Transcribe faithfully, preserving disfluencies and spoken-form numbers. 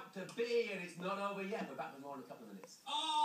out to be, and it's not over yet. We're back with more in a couple of minutes. Oh!